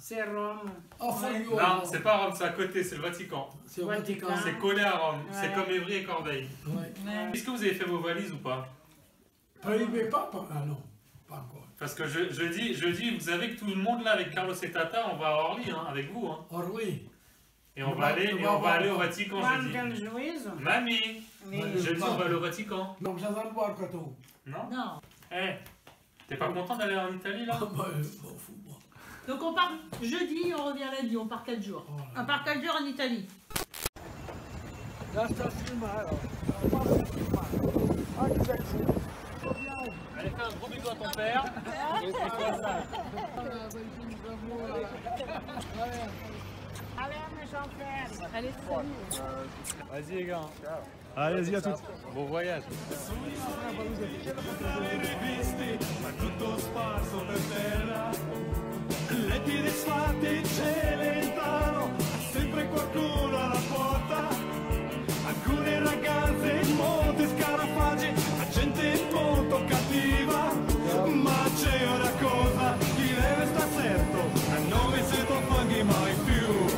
C'est Rome. Ah, Foglio. Non, c'est pas Rome, c'est à côté, c'est le Vatican. C'est au Vatican. C'est collé à Rome, Ouais. c'est comme Évry et Corbeil. Ouais. Est-ce que vous avez fait vos valises ou pas? Prohibé pas, ah non, pas encore. Parce que je dis, vous savez que tout le monde là avec Carlos et Tata, on va à Orly hein, avec vous. Hein. Orly. Et on va aller au Vatican, je dis. Quando juízo? Mamie, Oui. je dis on va aller au Vatican. Non, já dá no barco à tout. Non? Non. Eh, t'es pas content d'aller en Italie là? Ah bah, m'en fous, moi. Donc on part jeudi, on revient lundi, on part 4 jours. Oh là On part 4 jours en Italie. Já está filmado, ó. Olha que sexy. Allez, fais un gros bisou à ton père. Et c'est quoi ça? Allez, méchant frère. Allez, salut. Vas-y les gars. Allez, vas-y, à toutes. Bon voyage. Letti disfatti, celentano, sempre qualcuno alla porta, alcune ragazze, molti scarafaggi, la gente molto cattiva, ma c'è una cosa, chi deve sta certo, non mi sento fanghi mai più.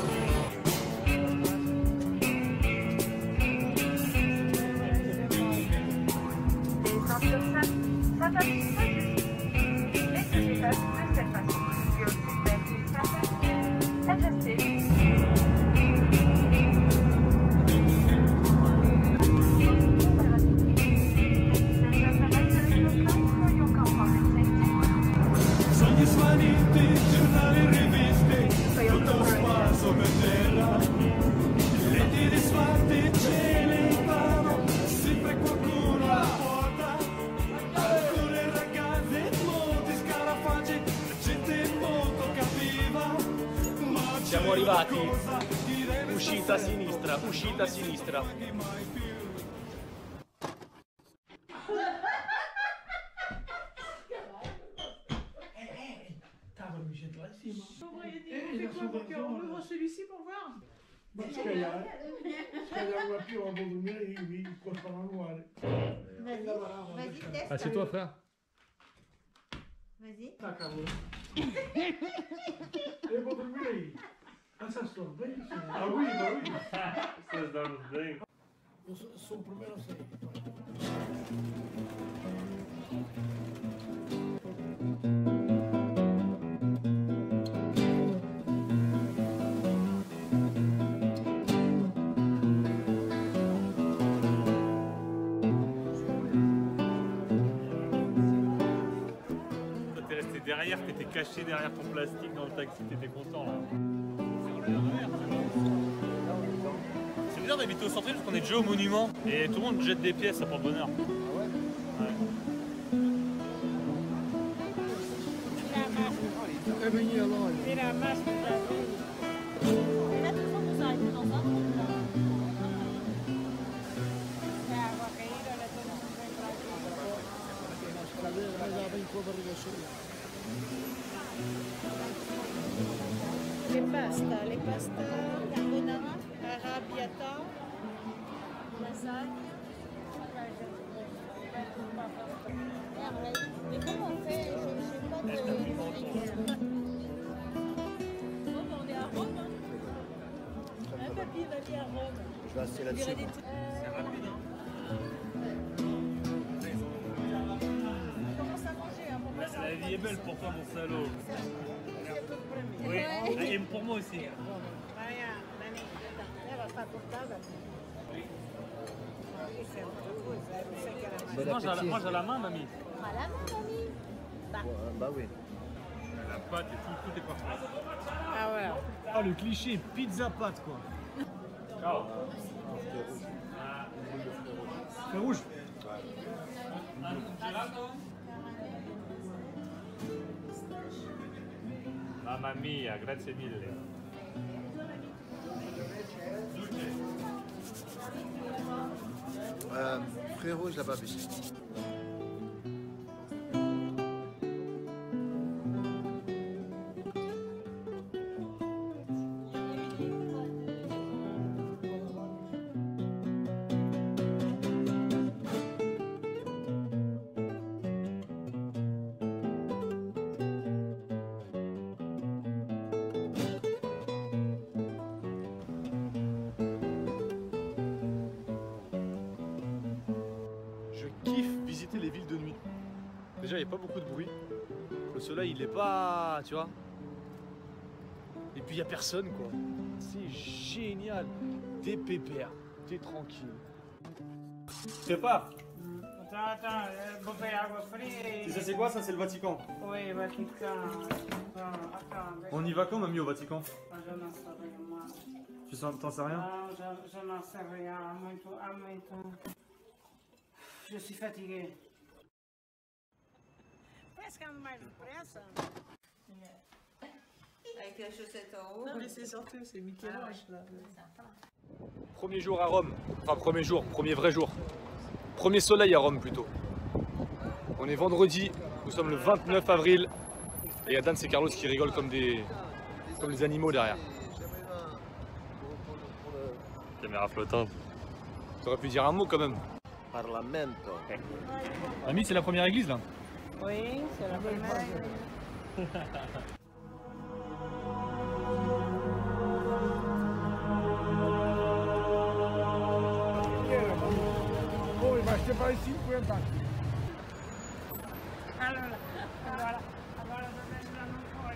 Sogni svaniti, giornali e riviste, tutto sparso per terra. Letti disfatti, celentano, sempre qualcuno alla porta. Alcune ragazze, molti scarafaggi, la gente molto cattiva. Ma Siamo arrivati. cosa, chi deve Uscita a sinistra, uscita a sinistra. Tava me mexendo lá em cima. On ouvre celui-ci pour voir. Mas se calhar o avião, eu vou dormir e depois para no ar. Vas-y, teste. Assieds-toi, frère. Vas-y. Tá, calor. Eu vou dormir aí. Essa sua bem assim. Ah, oui, bah oui. Vocês dormem bem? Eu sou o primeiro a sair. Toi t'es resté derrière, t'étais caché derrière ton plastique dans le taxi, t'étais content là. C'est bizarre d'habiter au centre parce qu'on est déjà au monument et tout le monde jette des pièces, ça pour le bonheur. É venir à loja. Tira a máscara. Et là, tout le monde nous arrête dans un truc là. A água caída, ela todo mundo vem pra aqui. Mas ela vem com a barriga cheia. Les pasta carbonara, arrabbiata, lasagne. Mais comment on fait? Je sais pas de. Bon, on est à Rome. Hein. Un papy va aller à Rome. Je vais rester là-dessus. C'est rapide hein. Commence à manger, hein, pour moi, ça La vie est belle pour toi mon salaud. Oui, et pour moi aussi. vai a Dani. Ela está cortada. Isso é outra coisa, eu não sei que era mais. Mange à la main mamie. À la main, mamie. Bah oui. La pâte et tout est parfait. Ah voilà. Ah, le cliché, pizza pâte quoi. Ciao. Feu rouge. Mamma mia, grazie mille. Frérot, je l'ai pas vu. visiter les villes de nuit. Déjà, il n'y a pas beaucoup de bruit. Le soleil, il est pas, tu vois. Et puis, il n'y a personne, quoi. C'est génial. T'es pépère, t'es tranquille. Prépare. Attends, bouffez agua fria. Et ça, c'est quoi? Ça, c'est le Vatican. Oui, Vatican. Attends. On y va quand, mamie, au Vatican? Je n'en sais rien, moi. Tu t'en sais rien? Non, je n'en sais rien. À moi, je suis fatigué. Presque en mais depressa. Avec la chaussette en haut. Non, mais c'est surtout, c'est Michel-Ange là. Premier jour à Rome. Enfin, premier jour, premier vrai jour. Premier soleil à Rome plutôt. On est vendredi, nous sommes le 29 avril. Et il y a Dan et Carlos qui rigolent comme des animaux derrière. Caméra flottante. T'aurais pu dire un mot quand même. Parlamento. Ami, c'est la première église là? Oui, c'est la première. Poi, ma se fai 50 anni. Allora dove andranno fuori?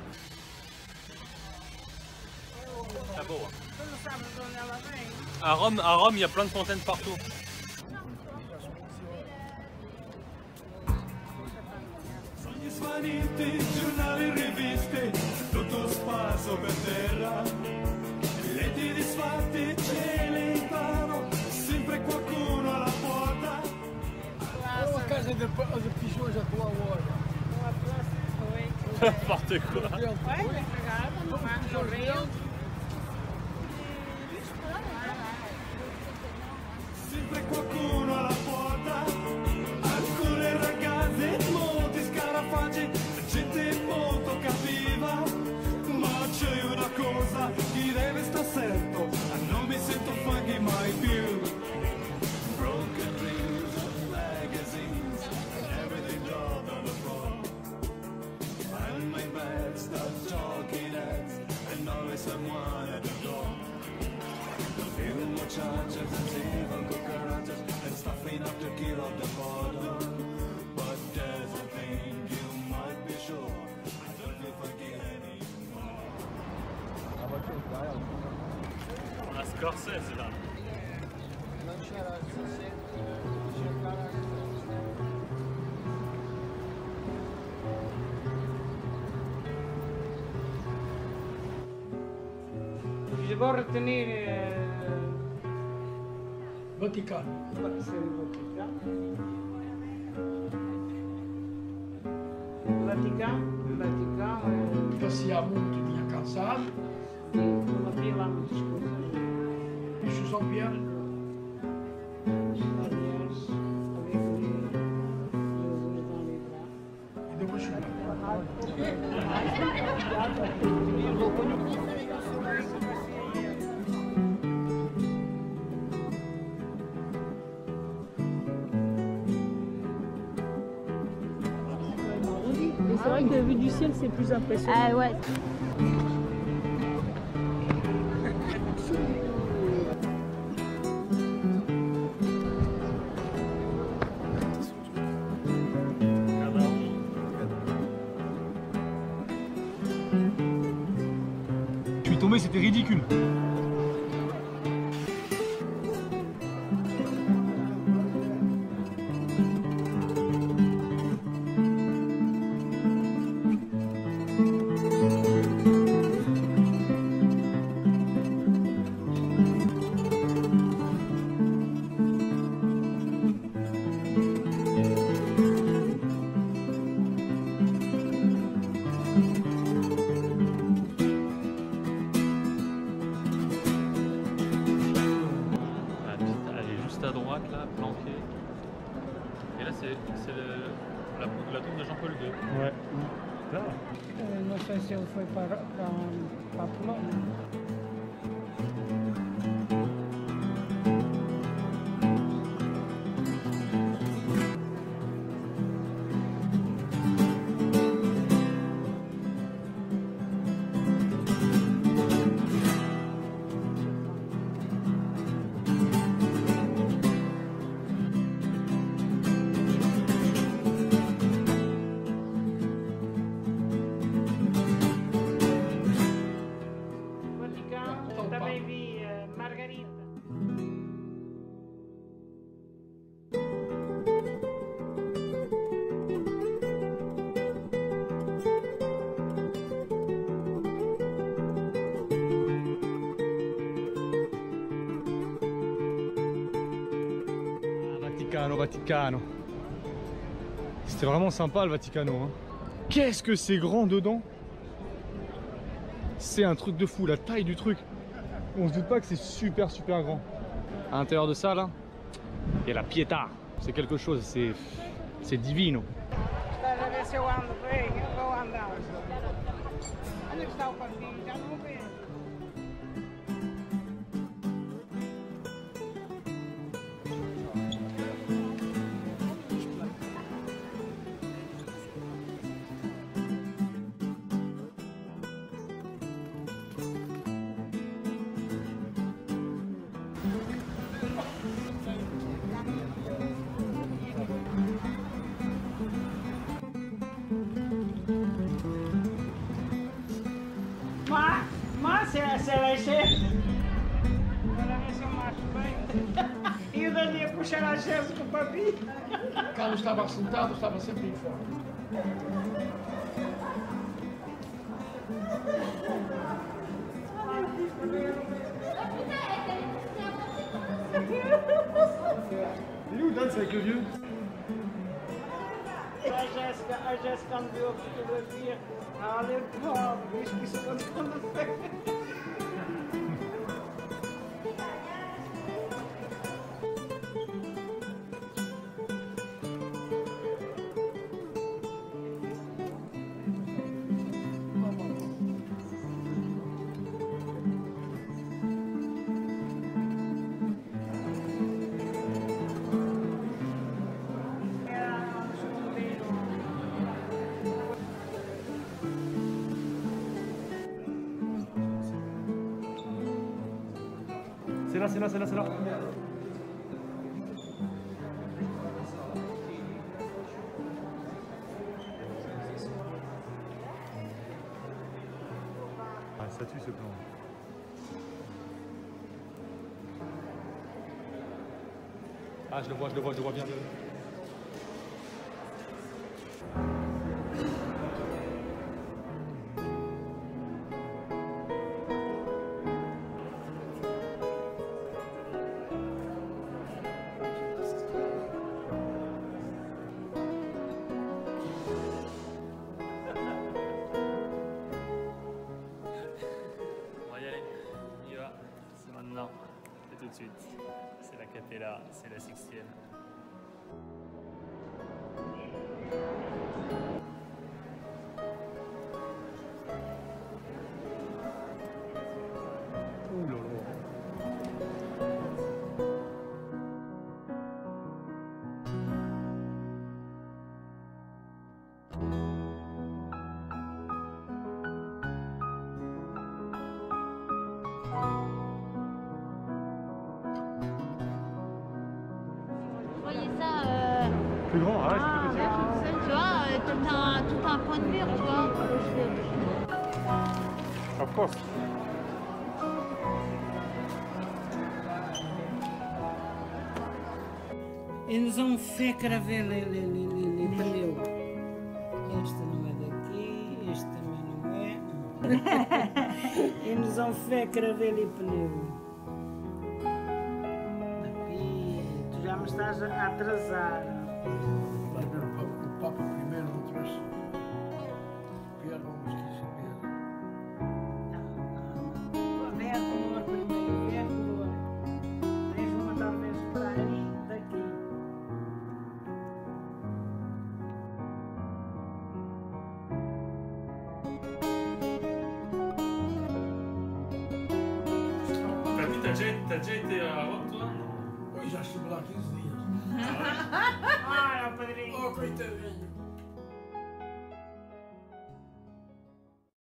Ah bon. Tu lo sai dove la vedi? À Rome, il y a plein de fontaines partout. Sogni svaniti, giornali e riviste, tutto sparso per terra. Letti disfatti, cieli in mano, sempre qualcuno alla porta. A casa del pigeon já tua hora. N'importe quoi. Vai, no Rio. Sempre qualcuno alla porta, alcune ragazze, molti scarafaggi, gente molto cattiva. Ma c'è una cosa, chi deve sta certo, non mi sento funky mai più. Broken dreams, magazines, everything dropped on the floor. And my bed starts talking heads, and always someone at the door. Few more charges and evil cucarachas and stuffing up to kill off the border. But there's a thing you might be sure, I don't feel funky anymore. On a Scorsese là. Je vais retenir Vaticano. c'est le Vatican. Vatican, Passiamo tutti cansati. uma pila muito escura. E ci sono Pierre. Aliás, alegria, Jesus não livrar. E devo uscire. Et c'est vrai que la vue du ciel, c'est plus impressionnant. Ah ouais. Je suis tombé, c'était ridicule. À droite là, planqué. Et là c'est la tombe de Jean-Paul II. Ouais. Não sei se ele foi para a Polônia. Vaticano, Vaticano. C'était vraiment sympa le Vaticano. Hein. Qu'est-ce que c'est grand dedans? C'est un truc de fou, la taille du truc. On se doute pas que c'est super grand. À l'intérieur de ça là, il y a la Pietà. C'est quelque chose, c'est divino. Estás a ver se eu ando bem? Eu vou andar. Onde está o passinho? Já não vejo. Mas se ela encher, para ver se eu macho bem. E o Dani a puxar a chefe com o papi. Carlos estava sentado, estava sempre em fora. Il est où Dan, c'est avec le vieux? A Jéssica me deu a fotografia. Olha, pobre, isto que isso aconteceu na festa. C'est là, c'est là, c'est là, c'est là. Ah, ça tue ce plan. Ah, je le vois bien. Maintenant, et tout de suite, c'est la Capella, c'est la Sixtième. Ouh là là. Plus grand, ah ouais, c'est plus petit. Tu vois, tout un point de mur, tu vois. Of course. Eles vão fé craver pneu. Este não é daqui, este também não é. Eles vão fé craver pneu. Aqui, tu já me estás a atrasar. Vai ver o Papa primeiro, outras. Vieram uns 15 meses. Não. Vê a cor primeiro, vê a cor. Tens uma talvez para aí, daqui. T'as déjà été à Rome, toi? Oui, já estive lá 15 dias. Ah, padrinho. Oh, coitadinho.